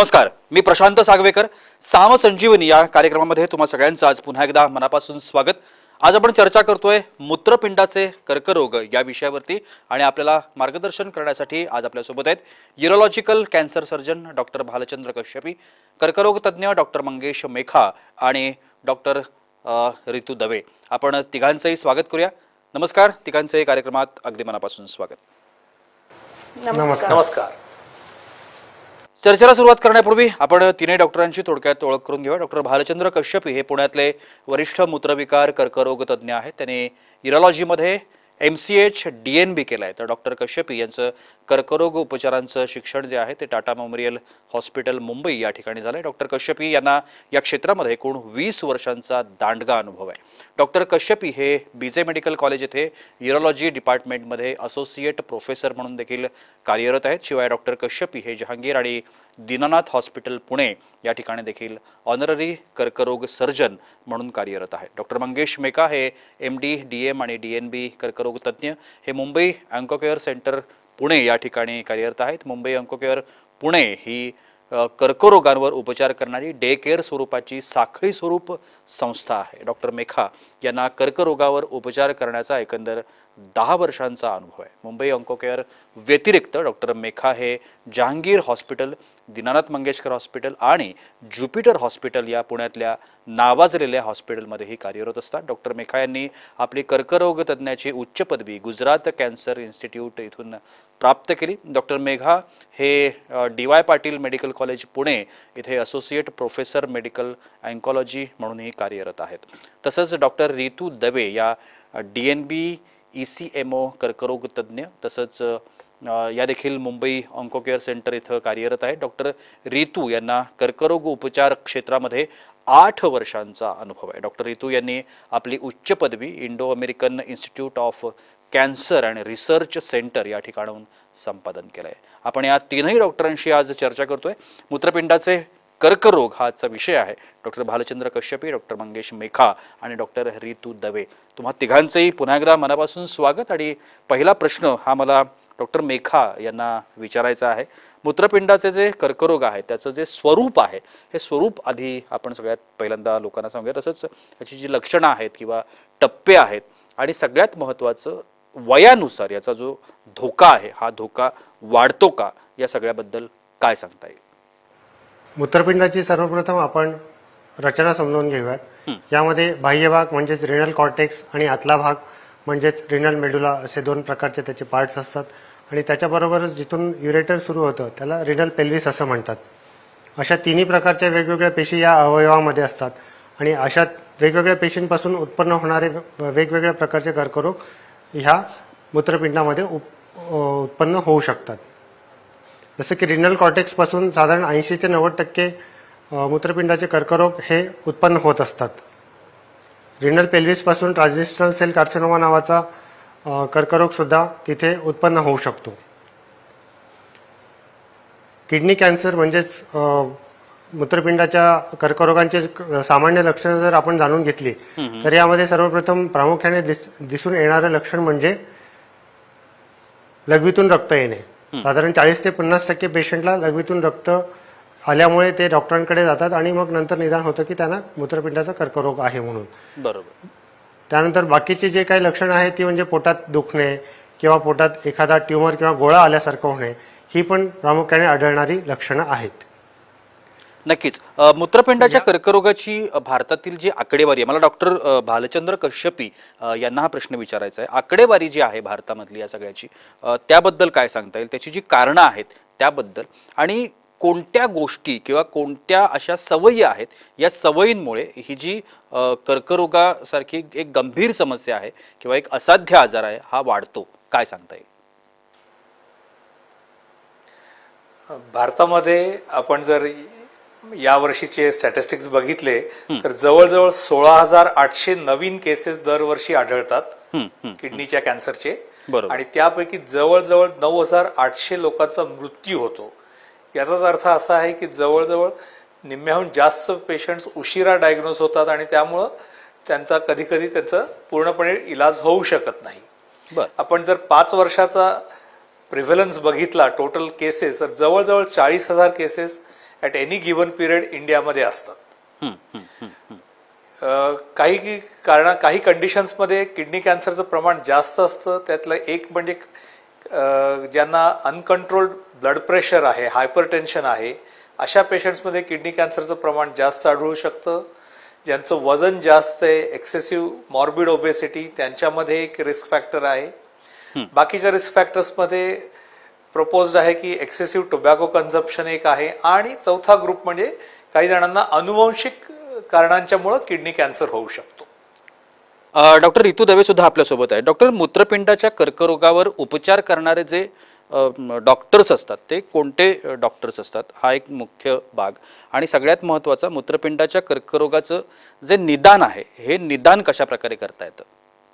नमस्कार, मी प्रशांत सागवेकर. साम संजीवनी या कार्यक्रमामध्ये तुम्हा सगळ्यांचं आज पुन्हा एकदा मनापासून स्वागत. आज आपण चर्चा करतोय मूत्रपिंडाचे कर्करोग या विषयावरती आणि आपल्याला मार्गदर्शन करण्यासाठी आज आपल्यासोबत आहेत urological cancer surgeon doctor Bhalchandra Kashyapi, कर्करोग तज्ज्ञ डॉक्टर मंगेश मेखा आणि डॉक्टर रितू दवे. आपण तिघांचंही स्वागत करूया. नमस्कार तिघांचंही कार्यक्रमात अगदी मनापासून स्वागत. नमस्कार. चर्चेला सुरुवात करण्यापूर्वी आपण तिन्ही डॉक्टरांची थोडक्यात ओळख करून घेऊया. डॉक्टर भालचंद्र कश्यपी हे पुण्यातले वरिष्ठ मूत्रविकार कर्करोग तज्ज्ञ आहेत. त्यांनी यूरोलॉजीमध्ये MCH DNB केलं आहे. तर डॉक्टर कश्यपी यांचं कर्करोग उपचारांचं शिक्षण जे आहे ते टाटा मेमोरियल हॉस्पिटल मुंबई या ठिकाणी झालं आहे. डॉक्टर कश्यपी यांना या क्षेत्रामध्ये एकूण 20 वर्षांचा दांडगा अनुभव आहे. डॉक्टर कश्यपी हे BJ मेडिकल कॉलेज येथे यूरोलॉजी डिपार्टमेंटमध्ये असोसिएट प्रोफेसर म्हणून देखील कार्यरत आहेत. शिवाय डॉक्टर कश्यपी हे जहांगीर आणि दीनानाथ हॉस्पिटल पुणे या ठिकाणी देखील ऑनररी कर्करोग सर्जन म्हणून कार्यरत आहेत. डॉक्टर मंगेश मेका हे MD DM आणि DNB कर्करोग तज्ज्ञ हे मुंबई ऑन्कोकेअर सेंटर पुणे या ठिकाणी कार्यरत आहेत. मुंबई ऑन्कोकेअर पुणे ही कर्करोगांवर उपचार करणारी डे केअर स्वरूपाची साखळी स्वरूप संस्था आहे. डॉक्टर मेखा यांना कर्करोगावर उपचार करण्याचा एकंदर 10 वर्षांचा अनुभव आहे. मुंबई ऑन्कोकेअर व्यतिरिक्त डॉक्टर मेखा हे जहांगीर हॉस्पिटल, दीनानाथ मंगेशकर हॉस्पिटल आणि ज्युपिटर हॉस्पिटल या पुण्यातल्या नावाजलेल्या हॉस्पिटलमध्येही कार्यरत असतात. डॉक्टर मेखा यांनी आपली कर्करोग तज्ज्ञाची उच्च पदवी गुजरात कॅन्सर इन्स्टिट्यूट इथून प्राप्त केली. डॉक्टर मेघा हे DY Patil medical college Pune इथे असोसिएट प्रोफेसर मेडिकल ऑन्कॉलॉजी म्हणूनही कार्यरत आहेत. तसंच डॉक्टर रितू दवे या DNB ECMO कर्करोग तज्ज्ञ तसंच या देखील मुंबई ऑन्कोकेअर सेंटर इथं कार्यरत आहेत. डॉक्टर रितू यांना कर्करोग उपचार क्षेत्रामध्ये 8 वर्षांचा अनुभव आहे. डॉक्टर रितू यांनी आपली उच्च पदवी Indo American institute of cancer and research centre या ठिकाणाहून संपादन केलं आहे. आपण या तीनही डॉक्टरांशी आज चर्चा करतोय. मूत्रपिंडाचे कर्करोग हा आजचा विषय आहे. डॉक्टर भालचंद्र कश्यपी, डॉक्टर मंगेश मेखा आणि डॉक्टर रितू दवे, तुम्हा तिघांचंही पुन्हा एकदा मनापासून स्वागत. आणि पहिला प्रश्न हा मला डॉक्टर मेखा यांना विचारायचा आहे. मूत्रपिंडाचे जे कर्करोग आहे त्याचं जे स्वरूप आहे हे स्वरूप आधी आपण सगळ्यात पहिल्यांदा लोकांना सांगूया. तसंच याची जी लक्षणं आहेत किंवा टप्पे आहेत आणि सगळ्यात महत्त्वाचं वयानुसार याचा जो धोका आहे हा धोका वाढतो का, या सगळ्याबद्दल काय सांगता येईल? मूत्रपिंडाची सर्वप्रथम आपण रचना समजून घेऊयात. यामध्ये बाह्य भाग म्हणजेच रिनल कॉर्टेक्स आणि आतला भाग म्हणजेच रिनल मेडुला असे 2 प्रकारचे त्याचे पार्ट्स असतात. आणि त्याच्याबरोबरच जिथून युरेटर सुरू होतं त्याला रिनल पेल्विस असं म्हणतात. अशा तिन्ही प्रकारच्या वेगवेगळ्या पेशी या अवयवामध्ये असतात आणि अशा वेगवेगळ्या पेशींपासून उत्पन्न होणारे वेगवेगळ्या प्रकारचे कर्करोग ह्या मूत्रपिंडामध्ये उत्पन्न होऊ शकतात. जसं की रिनल कॉर्टेक्सपासून साधारण 80 ते 90% मूत्रपिंडाचे कर्करोग हे उत्पन्न होत असतात. रिनल पेल्विसपासून ट्रान्झिशनल सेल कार्सिनोमा नावाचा कर्करोग सुद्धा तिथे उत्पन्न होऊ शकतो. किडनी कॅन्सर म्हणजेच मूत्रपिंडाच्या कर्करोगांचे सामान्य लक्षणं जर आपण जाणून घेतली तर यामध्ये सर्वप्रथम प्रामुख्याने दिसून येणारं लक्षण म्हणजे लघवीतून रक्त येणे. साधारण 40 ते 50% पेशंटला लघवीतून रक्त आल्यामुळे ते डॉक्टरांकडे जातात आणि मग नंतर निदान होतं की त्यांना मूत्रपिंडाचा कर्करोग आहे म्हणून. बरोबर. त्यानंतर बाकीची जे काही लक्षणं आहेत ती म्हणजे पोटात दुखणे किंवा पोटात एखादा ट्यूमर किंवा गोळा आल्यासारखं होणे ही पण प्रामुख्याने आढळणारी लक्षणं आहेत. नक्कीच. मूत्रपिंडाच्या कर्करोगाची भारतातील जी आकडेवारी आहे, मला डॉक्टर भालचंद्र कश्यपी यांना हा प्रश्न विचारायचा आहे. आकडेवारी जी आहे भारतामधली या सगळ्याची त्याबद्दल काय सांगता येईल? त्याची जी कारणं आहेत त्याबद्दल आणि कोणत्या गोष्टी किंवा कोणत्या अशा सवयी आहेत या सवयींमुळे ही जी कर्करोगासारखी एक गंभीर समस्या आहे किंवा एक असाध्य आजार आहे हा वाढतो, काय सांगता येईल? भारतामध्ये आपण जर या वर्षीचे स्टॅटिस्टिक्स बघितले तर जवळजवळ 16,800 नवीन केसेस दरवर्षी आढळतात किडनीच्या कॅन्सरचे. आणि त्यापैकी जवळजवळ 9,800 लोकांचा मृत्यू होतो. याचाच अर्थ असा आहे की जवळजवळ निम्म्याहून जास्त पेशंट्स उशिरा डायग्नोज होतात आणि त्यामुळं त्यांचा कधी कधी त्याचा पूर्णपणे इलाज होऊ शकत नाही. आपण जर 5 वर्षाचा प्रिव्हेलन्स बघितला टोटल केसेस तर जवळजवळ 40,000 cases at any given period इंडियामध्ये असतात. काही कंडिशन्समध्ये किडनी कॅन्सरचं प्रमाण जास्त असतं. त्यातलं एक म्हणजे ज्यांना अनकंट्रोल्ड ब्लड प्रेशर आहे, हायपरटेन्शन आहे, अशा पेशंट्समध्ये किडनी कॅन्सरचं प्रमाण जास्त आढळू शकतं. ज्यांचं वजन जास्त आहे, एक्सेसिव्ह मॉर्बिड ओबेसिटी, त्यांच्यामध्ये एक रिस्क फॅक्टर आहे. बाकीच्या रिस्क फॅक्टर्समध्ये प्रपोज्ड आहे की एक्सेसिव्ह टोबॅको कन्झम्पशन एक आहे, आणि चौथा ग्रुप म्हणजे काही जणांना अनुवंशिक कारणांच्यामुळे किडनी कॅन्सर होऊ शकतो. डॉक्टर रितू दवे सुद्धा आपल्यासोबत आहे. डॉक्टर, मूत्रपिंडाच्या कर्करोगावर उपचार करणारे जे डॉक्टर्स असतात ते कोणते डॉक्टर्स असतात, हा एक मुख्य भाग. आणि सगळ्यात महत्त्वाचा, मूत्रपिंडाच्या कर्करोगाचं जे निदान आहे, हे निदान कशा प्रकारे करता येतं?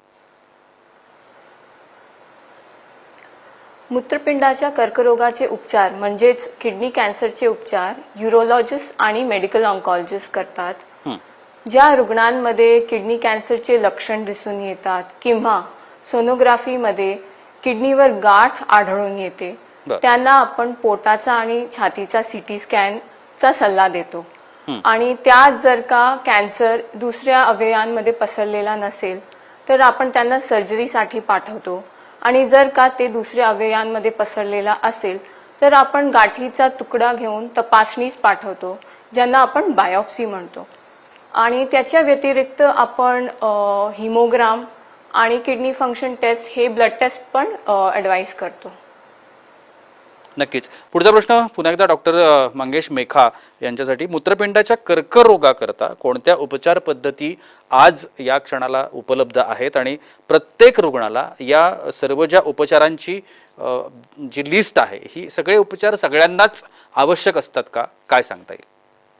मूत्रपिंडाच्या कर्करोगाचे उपचार म्हणजेच किडनी कॅन्सरचे उपचार यूरोलॉजिस्ट आणि मेडिकल ऑन्कॉलॉजिस्ट करतात. ज्या रुग्णांमध्ये किडनी कॅन्सरचे लक्षण दिसून येतात किंवा सोनोग्राफीमध्ये किडनीवर गाठ आढळून येते, त्यांना आपण पोटाचा आणि छातीचा सीटी स्कॅनचा सल्ला देतो. आणि त्यात जर का कॅन्सर दुसऱ्या अवयवांमध्ये पसरलेला नसेल तर आपण त्यांना सर्जरीसाठी पाठवतो. आणि जर का ते दुसऱ्या अवयवांमध्ये पसरलेला असेल तर आपण गाठीचा तुकडा घेऊन तपासणीस पाठवतो, ज्यांना आपण बायोप्सी म्हणतो. आणि त्याच्या व्यतिरिक्त आपण हिमोग्राम आणि किडनी फंक्शन टेस्ट हे ब्लड टेस्ट पण ॲडवाइस करतो. नक्कीच. पुढचा प्रश्न पुन्हा एकदा डॉक्टर मंगेश मेखा यांच्यासाठी. मूत्रपिंडाच्या कर्करोगाकरता कोणत्या उपचार पद्धती आज या क्षणाला उपलब्ध आहेत, आणि प्रत्येक रुग्णाला या सर्व ज्या उपचारांची जी लिस्ट आहे, ही सगळे उपचार सगळ्यांनाच आवश्यक असतात का? काय सांगता येईल?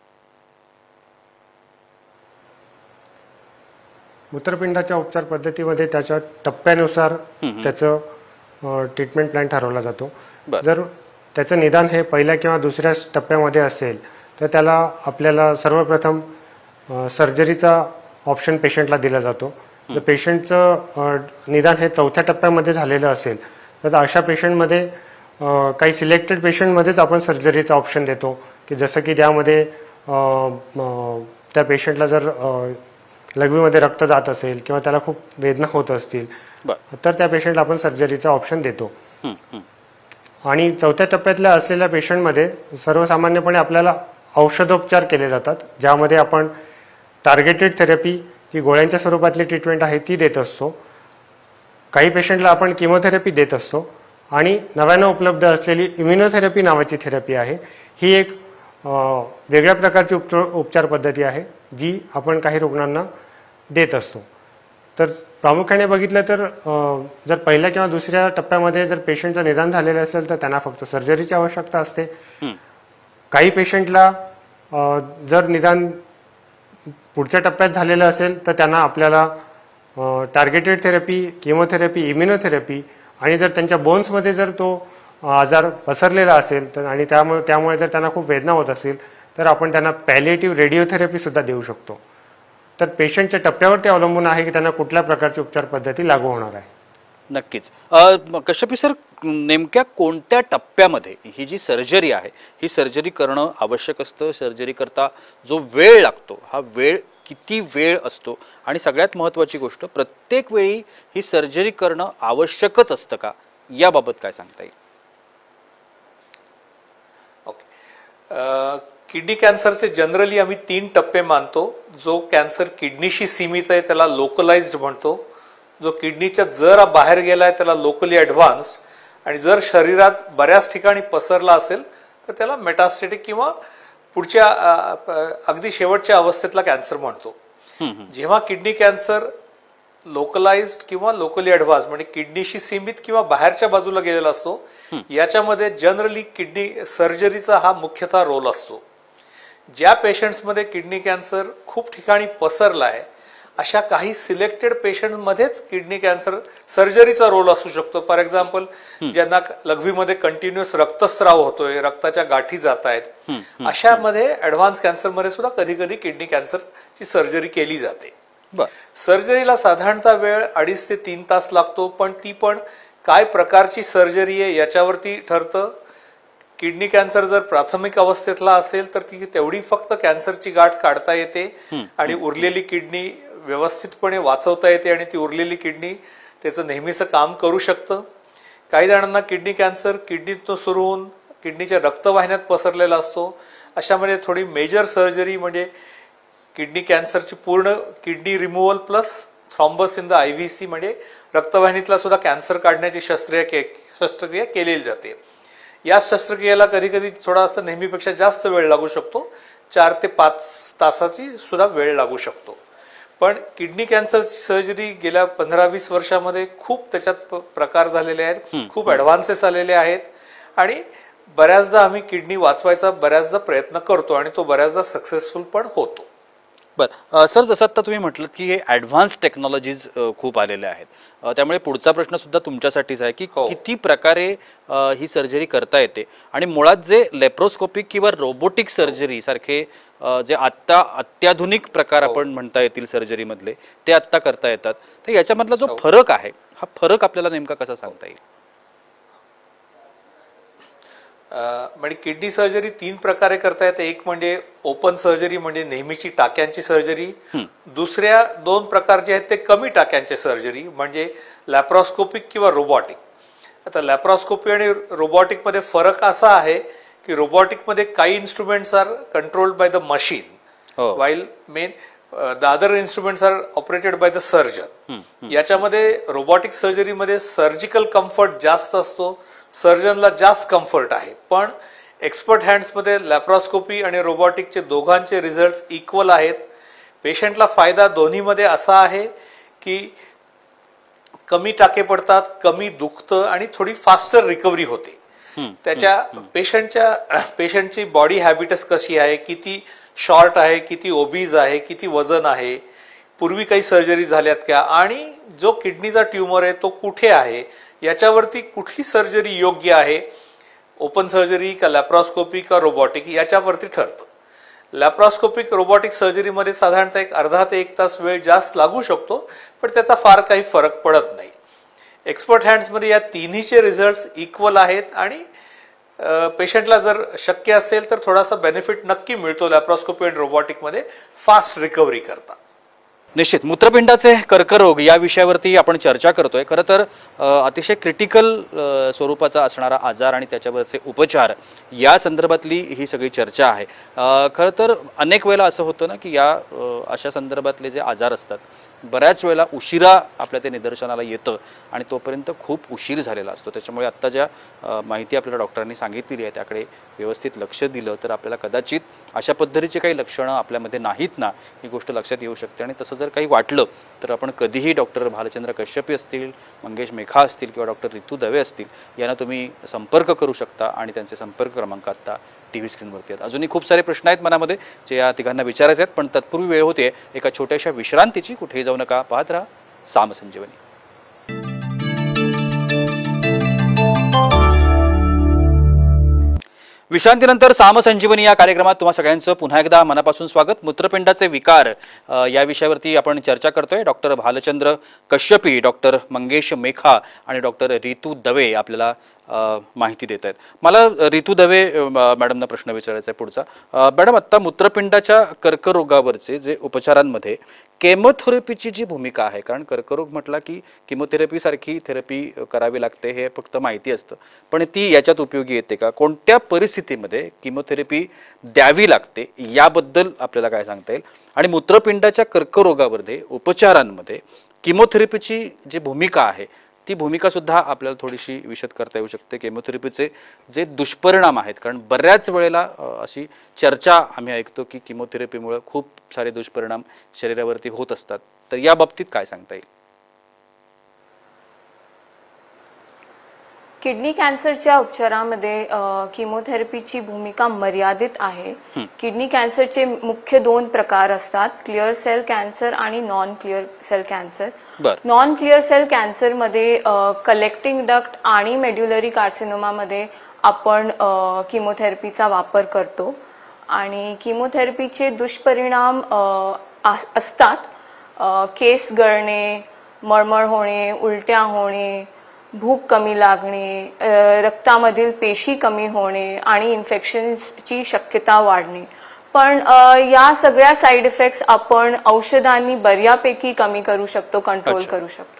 मूत्रपिंडाच्या उपचार पद्धतीमध्ये त्याच्या टप्प्यानुसार त्याचं ट्रीटमेंट प्लॅन ठरवला जातो. जर त्याचं निदान हे पहिल्या किंवा दुसऱ्या टप्प्यामध्ये असेल तर त्याला आपल्याला सर्वप्रथम सर्जरीचा ऑप्शन पेशंटला दिला जातो. जर पेशंटचं निदान हे चौथ्या टप्प्यामध्ये झालेलं असेल तर अशा पेशंटमध्ये काही सिलेक्टेड पेशंटमध्येच आपण सर्जरीचा ऑप्शन देतो, की जसं की त्यामध्ये त्या पेशंटला जर लघवीमध्ये रक्त जात असेल किंवा त्याला खूप वेदना होत असतील तर त्या पेशंटला आपण सर्जरीचा ऑप्शन देतो. आणि चौथ्या टप्प्यातल्या असलेल्या पेशंटमध्ये सर्वसामान्यपणे आपल्याला औषधोपचार केले जातात, ज्यामध्ये आपण टार्गेटेड थेरपी जी गोळ्यांच्या स्वरूपातली ट्रीटमेंट आहे ती देत असतो. काही पेशंटला आपण किमोथेरपी देत असतो. आणि नव्यानं उपलब्ध असलेली इम्युनोथेरपी नावाची थेरपी आहे, ही एक वेगळ्या प्रकारची उपचार पद्धती आहे जी आपण काही रुग्णांना देत असतो. तर प्रामुख्याने बघितलं तर जर पहिल्या किंवा दुसऱ्या टप्प्यामध्ये जर पेशंटचं निदान झालेलं असेल तर त्यांना फक्त सर्जरीची आवश्यकता असते. काही पेशंटला जर निदान पुढच्या टप्प्यात झालेलं असेल तर त्यांना आपल्याला टार्गेटेड थेरपी, किमोथेरपी, इम्युनोथेरपी, आणि जर त्यांच्या बोन्समध्ये जर तो आजार पसरलेला असेल तर आणि त्यामुळे जर त्यांना खूप वेदना होत असेल तर आपण त्यांना पॅलिएटिव्ह रेडिओथेरपी सुद्धा देऊ शकतो. तर पेशंटच्या टप्प्यावर ते अवलंबून आहे की त्यांना कुठल्या प्रकारची उपचार पद्धती लागू होणार आहे. नक्कीच. कश्यपी सर, नेमक्या कोणत्या टप्प्यामध्ये ही जी सर्जरी आहे, ही सर्जरी करणं आवश्यक असतं? सर्जरी करता जो वेळ लागतो, हा वेळ किती वेळ असतो? आणि सगळ्यात महत्त्वाची गोष्ट, प्रत्येक वेळी ही सर्जरी करणं आवश्यकच असतं का, याबाबत काय सांगता येईल? किडनी कॅन्सरचे जनरली आम्ही 3 टप्पे मानतो. जो कॅन्सर किडनीशी सीमित आहे त्याला लोकलाइज्ड म्हणतो. जो किडनीच्या जरा बाहेर गेलाय त्याला लोकली ॲडव्हान्स्ड, आणि जर शरीरात बऱ्याच ठिकाणी पसरला असेल तर त्याला मेटास्टेटिक किंवा पुढच्या अगदी शेवटच्या अवस्थेतला कॅन्सर म्हणतो. जेव्हा किडनी कॅन्सर लोकलाइज्ड किंवा लोकली ॲडव्हान्स म्हणजे किडनीशी सीमित किंवा बाहेरच्या बाजूला गेलेला असतो, याच्यामध्ये जनरली किडनी सर्जरीचा हा मुख्यतः रोल असतो. ज्या पेशंट्समध्ये किडनी कॅन्सर खूप ठिकाणी पसरला आहे अशा काही सिलेक्टेड पेशंटमध्येच किडनी कॅन्सर सर्जरीचा रोल असू शकतो. फॉर एक्झाम्पल, ज्यांना लघवीमध्ये कंटिन्युअस रक्तस्राव होतोय, रक्ताच्या गाठी जात आहेत, अशामध्ये ॲडव्हान्स कॅन्सरमध्ये सुद्धा कधी कधी किडनी कॅन्सरची सर्जरी केली जाते. सर्जरीला साधारणतः वेळ 2.5 ते 3 तास लागतो, पण ती पण काय प्रकारची सर्जरी आहे याच्यावरती ठरतं. किडनी कॅन्सर जर प्राथमिक अवस्थेतला असेल तर ती तेवढी फक्त कॅन्सरची गाठ काढता येते आणि उरलेली किडनी व्यवस्थितपणे वाचवता येते आणि ती उरलेली किडनी त्याचं नेहमीचं काम करू शकतं. काही जणांना किडनी कॅन्सर किडनीतून सुरू होऊन किडनीच्या रक्तवाहिन्यात पसरलेला असतो. अशामध्ये थोडी मेजर सर्जरी म्हणजे किडनी कॅन्सरची पूर्ण kidney removal plus thrombus in the IVC म्हणजे रक्तवाहिनीतला सुद्धा कॅन्सर काढण्याची शस्त्रक्रिया केलेली जाते. या शस्त्रक्रियेला कधी कधी थोडासा नेहमीपेक्षा जास्त वेळ लागू शकतो. 4 ते 5 तासाची सुद्धा वेळ लागू शकतो. पण किडनी कॅन्सरची सर्जरी गेल्या 15-20 वर्षामध्ये खूप त्याच्यात प्रकार झालेले आहेत, खूप ॲडव्हान्सेस आलेले आहेत आणि बऱ्याचदा आम्ही किडनी वाचवायचा बऱ्याचदा प्रयत्न करतो आणि तो बऱ्याचदा सक्सेसफुल पण होतो. बरं सर, जसं आता तुम्ही म्हटलं की हे ॲडव्हान्स टेक्नॉलॉजीज खूप आलेल्या आहेत, त्यामुळे पुढचा प्रश्न सुद्धा तुमच्यासाठीच आहे की किती प्रकारे ही सर्जरी करता येते आणि मुळात जे लेप्रोस्कोपिक किंवा रोबोटिक सर्जरी सारखे जे आत्ता अत्याधुनिक प्रकार आपण म्हणता येतील सर्जरीमधले ते आत्ता करता येतात, तर याच्यामधला जो फरक आहे हा फरक आपल्याला नेमका कसा सांगता येईल? म्हणजे किडनी सर्जरी 3 प्रकारे करता येते. एक म्हणजे ओपन सर्जरी म्हणजे नेहमीची टाक्यांची सर्जरी. दुसऱ्या 2 प्रकार जे आहेत ते कमी टाक्यांचे सर्जरी म्हणजे लॅप्रोस्कोपिक किंवा रोबोटिक. आता लॅप्रोस्कोपी आणि रोबोटिक मध्ये फरक असा आहे की रोबोटिक मध्ये काही instruments are controlled by the machine while in the other instruments are operated by the surgeon. याच्यामध्ये रोबोटिक सर्जरीमध्ये सर्जिकल कम्फर्ट जास्त असतो, सर्जनला जास्त कम्फर्ट आहे. पण एक्सपर्ट हँड्समध्ये लॅप्रोस्कोपी आणि रोबोटिकचे दोघांचे रिझल्ट इक्वल आहेत. पेशंटला फायदा दोन्हीमध्ये असा आहे की कमी टाके पडतात, कमी दुखतं आणि थोडी फास्टर रिकव्हरी होते. त्याच्या पेशंटची बॉडी हॅबिटस कशी आहे, किती शॉर्ट आहे, किती ओबीज आहे, किती वजन आहे, पूर्वी काही सर्जरी झाल्यात का आणि जो किडनीचा ट्यूमर आहे तो कुठे आहे याच्यावरती कुठली सर्जरी योग्य आहे, ओपन सर्जरी का लॅप्रोस्कोपी का रोबोटिक याच्यावरती ठरतं. लॅप्रोस्कोपिक रोबोटिक सर्जरीमध्ये साधारणतः एक अर्धा ते 1 तास वेळ जास्त लागू शकतो, पण त्याचा फार काही फरक पडत नाही. एक्सपर्ट हँड्समध्ये या तिन्हीचे रिझल्ट इक्वल आहेत आणि पेशंटला जर शक्य असेल तर थोडासा बेनिफिट नक्की मिळतो लॅप्रोस्कोपी आणि रोबोटिकमध्ये फास्ट रिकव्हरी करता. निश्चित मूत्रपिंडाचे कर्करोग या विषयावरती आपण चर्चा करतोय. खरं तर अतिशय क्रिटिकल स्वरूपाचा असणारा आजार आणि त्याच्यावरचे उपचार या संदर्भातली ही सगळी चर्चा आहे. खरं तर अनेक वेळेला असं होतं ना की या अशा संदर्भातले जे आजार असतात बऱ्याच वेळेला उशिरा आपल्या ते निदर्शनाला येतं आणि तोपर्यंत खूप उशीर झालेला असतो. त्याच्यामुळे आत्ता ज्या माहिती आपल्याला डॉक्टरांनी सांगितलेली आहे त्याकडे व्यवस्थित लक्ष दिलं तर आपल्याला कदाचित अशा पद्धतीची काही लक्षणं आपल्यामध्ये नाहीत ना ही गोष्ट लक्षात येऊ शकते. आणि तसं जर काही वाटलं तर आपण कधीही डॉक्टर भालचंद्र कश्यपी असतील, मंगेश मेखा असतील किंवा डॉक्टर रितू दवे असतील यांना तुम्ही संपर्क करू शकता आणि त्यांचे संपर्क क्रमांक आत्ता TV स्क्रीनवरती आहेत. अजूनही खूप सारे प्रश्न आहेत मनामध्ये जे या तिघांना विचारायचे आहेत, पण तत्पूर्वी वेळ होते एका छोट्याशा विश्रांतीची. कुठेही जाऊ नका, पाहत राहा सामसंजीवनी. विश्रांतीनंतर सामसंजीवनी या कार्यक्रमात तुम्हा सगळ्यांचं पुन्हा एकदा मनापासून स्वागत. मूत्रपिंडाचे विकार या विषयावरती आपण चर्चा करतोय. डॉक्टर भालचंद्र कश्यपी, डॉक्टर मंगेश मेखा आणि डॉक्टर रितू दवे आपल्याला माहिती देत आहेत. मला रितू दवे मॅडमना प्रश्न विचारायचा आहे पुढचा. मॅडम, आत्ता मूत्रपिंडाच्या कर्करोगावरचे जे उपचारांमध्ये केमोथेरपीची जी भूमिका आहे, कारण कर्करोग म्हटला की किमोथेरपी सारखी थेरपी करावी लागते हे फक्त माहिती असतं, पण ती याच्यात उपयोगी येते का? कोणत्या परिस्थितीमध्ये किमोथेरपी द्यावी लागते याबद्दल आपल्याला काय सांगता येईल? आणि मूत्रपिंडाच्या कर्करोगामध्ये उपचारांमध्ये किमोथेरपीची जी भूमिका आहे ती भूमिका सुद्धा आपल्याला थोडीशी विशद करता येऊ शकते. केमोथेरपीचे जे दुष्परिणाम आहेत, कारण बऱ्याच वेळेला अशी चर्चा आम्ही ऐकतो की किमोथेरपीमुळे खूप सारे दुष्परिणाम शरीरावरती होत असतात, तर या बाबतीत काय सांगता येईल? किडनी कॅन्सरच्या उपचारामध्ये किमोथेरपीची भूमिका मर्यादित आहे. किडनी कॅन्सरचे मुख्य 2 प्रकार असतात, क्लिअर सेल कॅन्सर आणि non clear cell cancer. Non clear cell कॅन्सरमध्ये कलेक्टिंग डक्ट आणि मेड्युलरी कार्सिनोमामध्ये आपण किमोथेरपीचा वापर करतो आणि किमोथेरपीचे दुष्परिणाम असतात. केस गळणे, मळमळ होणे, उलट्या होणे, भूक कमी लागणे, रक्तामधील पेशी कमी होणे आणि इन्फेक्शनची शक्यता वाढणे. पण या सगळ्या साईड इफेक्ट्स आपण औषधांनी बऱ्यापैकी कमी करू शकतो, कंट्रोल करू शकतो.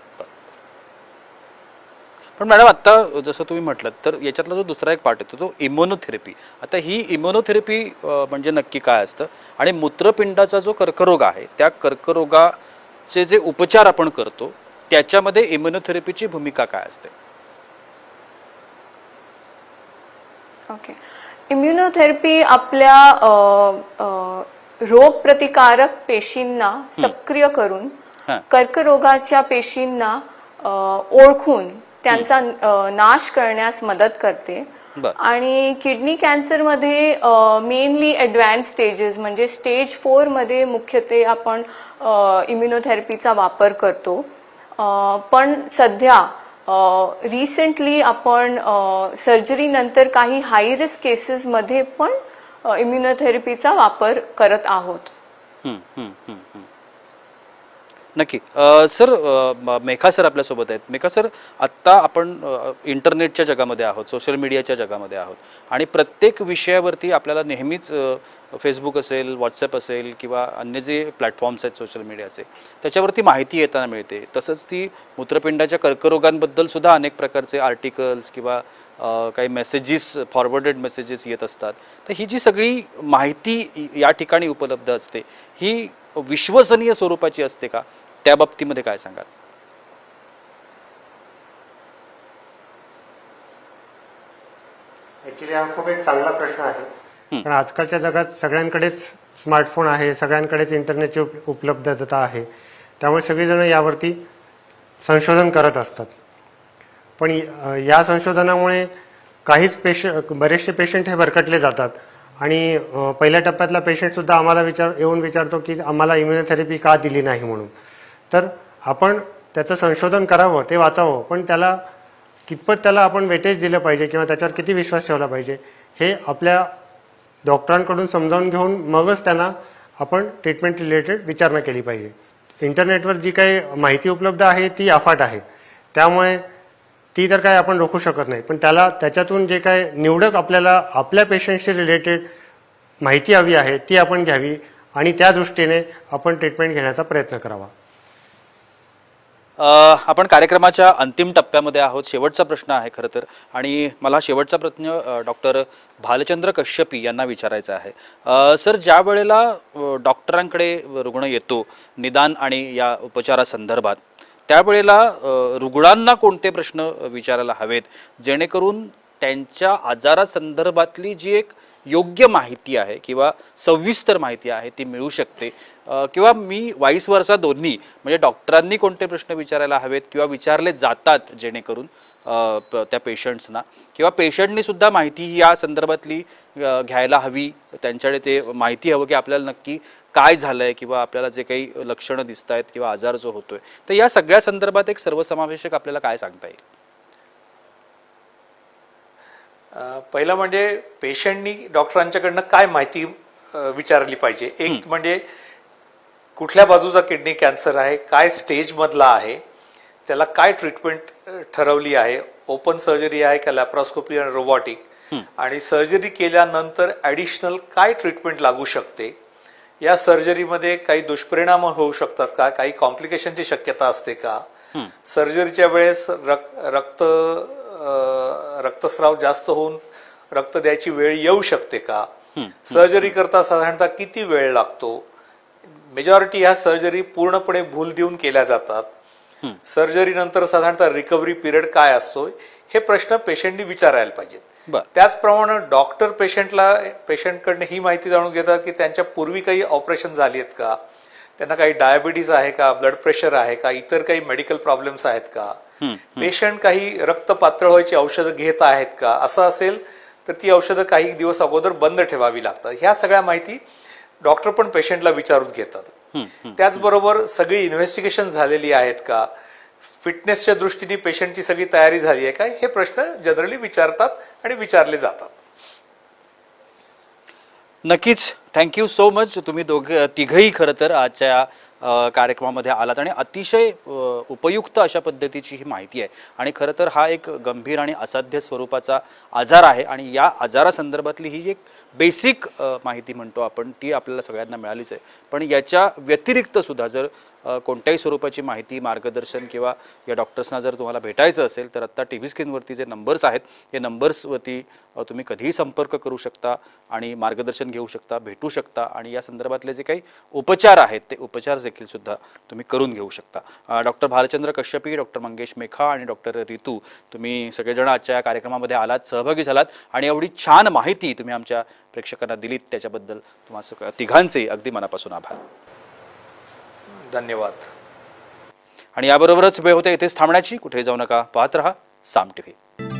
पण मॅडम आता जसं तुम्ही म्हटलं तर याच्यातला जो दुसरा एक पार्ट येतो तो इम्युनोथेरपी. आता ही इम्युनोथेरपी म्हणजे नक्की काय असतं आणि मूत्रपिंडाचा जो कर्करोग आहे त्या कर्करोगाचे जे उपचार आपण करतो त्याच्यामध्ये इम्युनोथेरपीची भूमिका काय असते? ओके, इम्युनोथेरपी आपल्या रोगप्रतिकारक पेशींना सक्रिय करून कर्करोगाच्या पेशींना ओळखून त्यांचा नाश करण्यास मदत करते. आणि किडनी कॅन्सर मध्ये मेनली ॲडव्हान्स स्टेजेस म्हणजे स्टेज 4 मध्ये मुख्यत्वे आपण इम्युनोथेरपीचा वापर करतो. पण सध्या रिसेंटली आपण सर्जरी नंतर काही हाय रिस्क केसेस मध्ये पण इम्युनोथेरपीचा वापर करत आहोत. नक्की. सर मेघा सर आपल्यासोबत आहेत. मेघा सर, आत्ता आपण इंटरनेटच्या जगामध्ये आहोत, सोशल मीडियाच्या जगामध्ये आहोत आणि प्रत्येक विषयावरती आपल्याला नेहमीच फेसबुक असेल, व्हॉट्सअप असेल किंवा अन्य जे प्लॅटफॉर्म्स आहेत सोशल मीडियाचे त्याच्यावरती माहिती येताना मिळते. तसंच ती मूत्रपिंडाच्या कर्करोगांबद्दल सुद्धा अनेक प्रकारचे आर्टिकल्स किंवा काही मेसेजेस, फॉरवर्डेड मेसेजेस येत असतात. तर ही जी सगळी माहिती या ठिकाणी उपलब्ध असते ही विश्वसनीय स्वरूपाची असते का? त्या बाबतीमध्ये काय सांगाल? ऍक्च्युली हा खूप एक चांगला प्रश्न आहे. पण आजकालच्या जगात सगळ्यांकडेच स्मार्टफोन आहे, सगळ्यांकडेच इंटरनेटची उपलब्धता आहे. त्यामुळे सगळेजण यावरती संशोधन करत असतात. पण या संशोधनामुळे बरेचसे पेशंट हे भरकटले जातात आणि पहिल्या टप्प्यातला पेशंट सुद्धा आम्हाला येऊन विचारतो की आम्हाला इम्युनोथेरपी का दिली नाही म्हणून. तर आपण त्याचं संशोधन करावं, ते वाचावं, पण कितपत त्याला आपण वेटेज दिलं पाहिजे किंवा त्याच्यावर किती विश्वास ठेवला पाहिजे हे आपल्या डॉक्टरांकडून समजावून घेऊन मगच त्यांना आपण ट्रीटमेंट रिलेटेड विचारणा केली पाहिजे. इंटरनेटवर जी काही माहिती उपलब्ध आहे ती अफाट आहे, त्यामुळे ती तर काय आपण रोखू शकत नाही. पण त्याच्यातून जे काय निवडक आपल्याला आपल्या पेशंटशी रिलेटेड माहिती हवी आहे ती आपण घ्यावी आणि त्या दृष्टीने आपण ट्रीटमेंट घेण्याचा प्रयत्न करावा. आपण कार्यक्रमाच्या अंतिम टप्प्यामध्ये आहोत. शेवटचा प्रश्न आहे खरं तर, आणि मला शेवटचा प्रश्न डॉक्टर भालचंद्र कश्यपी यांना विचारायचा आहे. सर, ज्या वेळेला डॉक्टरांकडे रुग्ण येतो निदान आणि या उपचारासंदर्भात त्यावेळेला रुग्णांना कोणते प्रश्न विचारायला हवेत जेणेकरून त्यांच्या आजारासंदर्भातली जी एक योग्य माहिती आहे किंवा सविस्तर माहिती आहे ती मिळू शकते, किंवा मी वाईस वर्सा दोन्ही म्हणजे डॉक्टरांनी कोणते प्रश्न विचारायला हवेत किंवा विचारले जातात जेणेकरून त्या पेशंट्सना किंवा पेशंटनी सुद्धा माहिती या संदर्भातली घ्यायला हवी, त्यांच्याकडे ते माहिती हवं की आपल्याला नक्की काय झालंय किंवा आपल्याला जे काही लक्षणं दिसत आहेत किंवा आजार जो होतोय, तर या सगळ्या संदर्भात एक सर्वसमावेशक आपल्याला काय सांगता येईल? पहिलं म्हणजे पेशंटनी डॉक्टरांच्याकडनं काय माहिती विचारली पाहिजे. एक म्हणजे कुठल्या बाजूचा किडनी कॅन्सर आहे, काय स्टेज मधला आहे, त्याला काय ट्रीटमेंट ठरवली आहे, ओपन सर्जरी आहे का लॅप्रोस्कोपी आणि रोबोटिक, आणि सर्जरी केल्यानंतर ॲडिशनल काय ट्रीटमेंट लागू शकते, या सर्जरीमध्ये काही दुष्परिणाम होऊ शकतात का, काही कॉम्प्लिकेशनची शक्यता असते का, सर्जरीच्या वेळेस रक्तस्राव जास्त होऊन रक्त द्यायची वेळ येऊ शकते का, सर्जरी करता साधारणतः किती वेळ लागतो, मेजॉरिटी ह्या सर्जरी पूर्णपणे भूल देऊन केल्या जातात, सर्जरी नंतर साधारणतः रिकव्हरी पिरियड काय असतो, हे प्रश्न पेशंटनी विचारायला पाहिजेत. त्याचप्रमाणे डॉक्टर पेशंटकडनं ही माहिती जाणून घेतात की त्यांच्या पूर्वी काही ऑपरेशन झाली आहेत का, त्यांना काही डायबिटीज आहे का, ब्लड प्रेशर आहे का, इतर काही मेडिकल प्रॉब्लेम्स आहेत का, पेशंट काही रक्त पातळ व्हायची औषधं घेत आहेत का, असं असेल तर ती औषधं काही दिवस अगोदर बंद ठेवावी लागतात. ह्या सगळ्या माहिती डॉक्टर पण पेशंटला विचारून घेतात. त्याचबरोबर सगळी इन्व्हेस्टिगेशन झालेली आहेत का, फिटनेसच्या दृष्टीने पेशंटची सगळी तयारी झाली आहे का, हे प्रश्न जनरली विचारतात आणि विचारले जातात. नक्कीच. Thank you so much. तुम्ही तिघही खरं तर आजच्या कार्यक्रमामध्ये आलात आणि अतिशय उपयुक्त अशा पद्धतीची ही माहिती आहे. आणि खरं तर हा एक गंभीर आणि असाध्य स्वरूपाचा आजार आहे आणि या आजारासंदर्भातली ही जी एक बेसिक माहिती म्हणतो आपण ती आपल्याला सगळ्यांना मिळालीच आहे. पण याच्या व्यतिरिक्त सुद्धा जर कोणत्याही स्वरूपाची माहिती मार्गदर्शन किंवा या डॉक्टर्सना जर तुम्हाला भेटायचं असेल तर आत्ता टी व्ही स्क्रीनवरती जे नंबर्स आहेत हे नंबर्सवरती तुम्ही कधीही संपर्क करू शकता आणि मार्गदर्शन घेऊ शकता, भेटू शकता आणि या संदर्भातले जे काही उपचार आहेत ते उपचार देखील सुद्धा तुम्ही करून घेऊ शकता. डॉक्टर भालचंद्र कश्यपी, डॉक्टर मंगेश मेखा आणि डॉक्टर रितू, तुम्ही सगळेजण आजच्या या कार्यक्रमामध्ये आलात, सहभागी झालात आणि एवढी छान माहिती तुम्ही आमच्या प्रेक्षकांना दिलीत त्याच्याबद्दल तुम्हा तिघांचे अगदी मनापासून आभार. धन्यवाद. आणि याबरोबरच वेळ होते इथेच थांबण्याची. कुठे जाऊ नका, पाहत रहा साम टीव्ही.